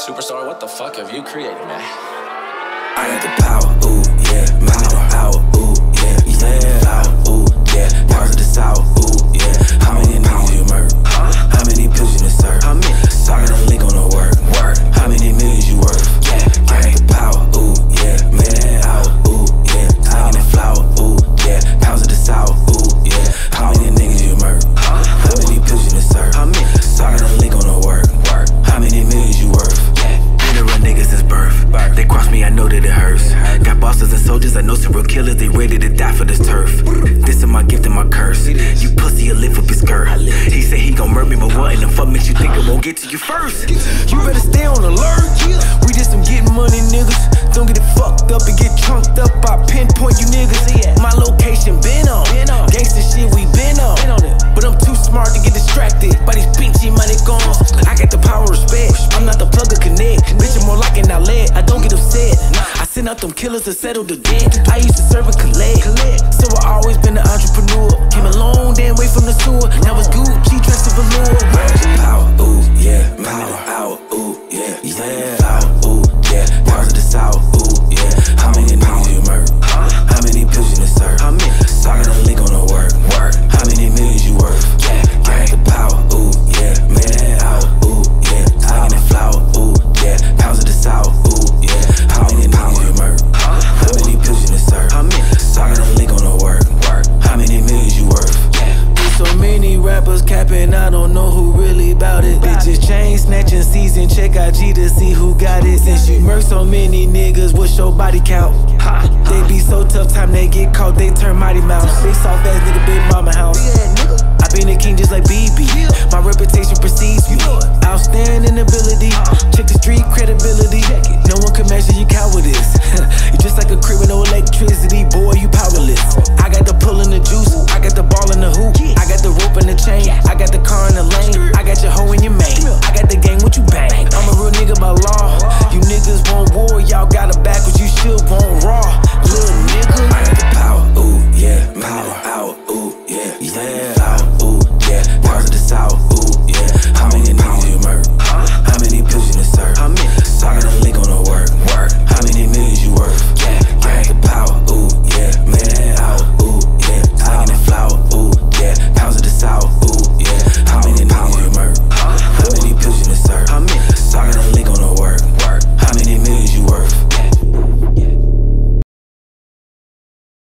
Superstar, what the fuck have you created, man? I got the power, ooh, yeah. Man, I got the power, ooh, yeah. Yeah, power, ooh, yeah. Powers of the south, ooh, yeah. How many niggas you murder? How many pills you done serve? So I got a link on the work. How many millions you worth? I got the power, ooh, yeah. Man, out, ooh, yeah. Slinging that flower, ooh, yeah. Powers of the south, ooh, yeah. How many niggas you murder? How many pills you done serve? So I got a link on the work. How many millions you worth? Been around niggas since birth. They cross me, I know that it hurts. Got bosses and soldiers, I know serial killers. They ready to die for this turf. This is my gift and my curse. You pussy, you lift up his skirt. He said he gon' murder me, but what in the fuck makes you think it won't get to you first? You better stay on alert. We just some getting money niggas. Don't get it fucked up and get trunked up. I pinpoint you niggas. My location been on. Gangsta shit we been on. But I'm too smart to get distracted by these pinchy money goons. I got the power of respect. I'm not the plug or connect. Bitch, I'm more like an outlet. I don't get upset. I send out them killers to settle the debt. I used to serve and collect. So I always been an entrepreneur. Came a long damn way from the sewer. Now it's Gucci dressed in velour. Power, ooh, yeah. Power, ooh, yeah. Yeah, power, ooh, yeah. Powers of the south, ooh, yeah. How many niggas you murder? How many pills you done serve? So I got a link on the work. How many millions you worth? I got the power, ooh, yeah. Man, out, ooh, yeah. Slinging that flower, ooh, yeah. Powers of the south, ooh, yeah. How many niggas you murder? How many pills you done serve? So I got a link on the work. How many millions you worth? There's so many rappers capping, I don't know who really bout it. Bitches chain snatching season, check IG to see who got it. Since you murk so many niggas, what's your body count? They be so tough, time they get caught, they turn mighty mouse. Big soft ass nigga, big mama house. I been a king just like BB. My reputation precedes me. Outstanding ability. Check the street credibility. No one can measure your cowardice. You just like a